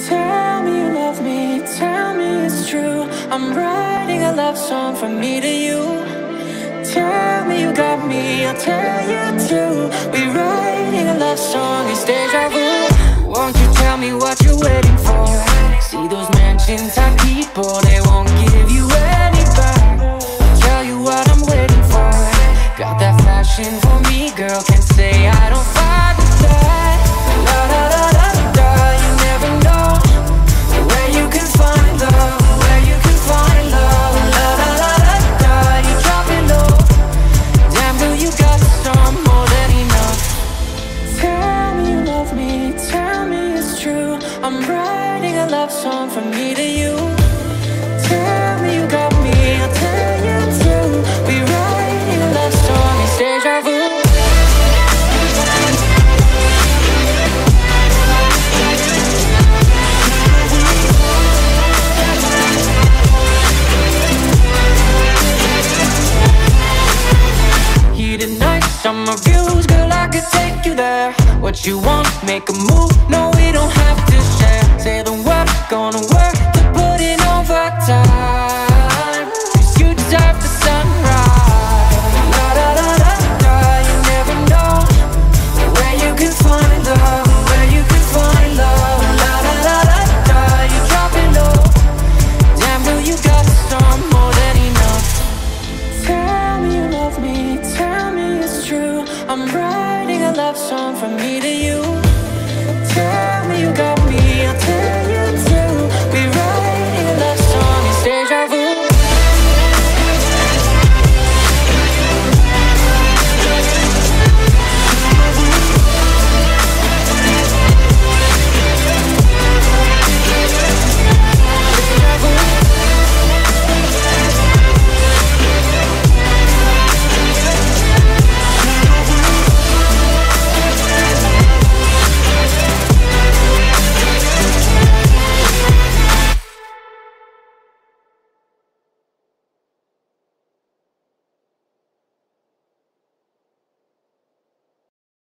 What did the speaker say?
Tell me you love me, tell me it's true. I'm writing a love song from me to you. Tell me you got me, I'll tell you too. We're writing a love song, it's deja vu. Won't you tell me what you're waiting for? See those mansion type people, they won't give you any back. I'll tell you what I'm waiting for. Got that fashion for me, girl, can't say I don't fight with that. La da da da da, you never know where you can find love, where you can find love. La da da da da, you drop it low. Damn girl, you got some more than enough. Tell me you love me, tell me it's true. I'm writing a love song from me to you. Tell me you got me, I'll tell you too. We're writing a love song, it's deja vu. Heated nights, summer views, girl, I could take you there. What you want, make a move, no, we don't have to share. Say the word, gonna work to put it overtime.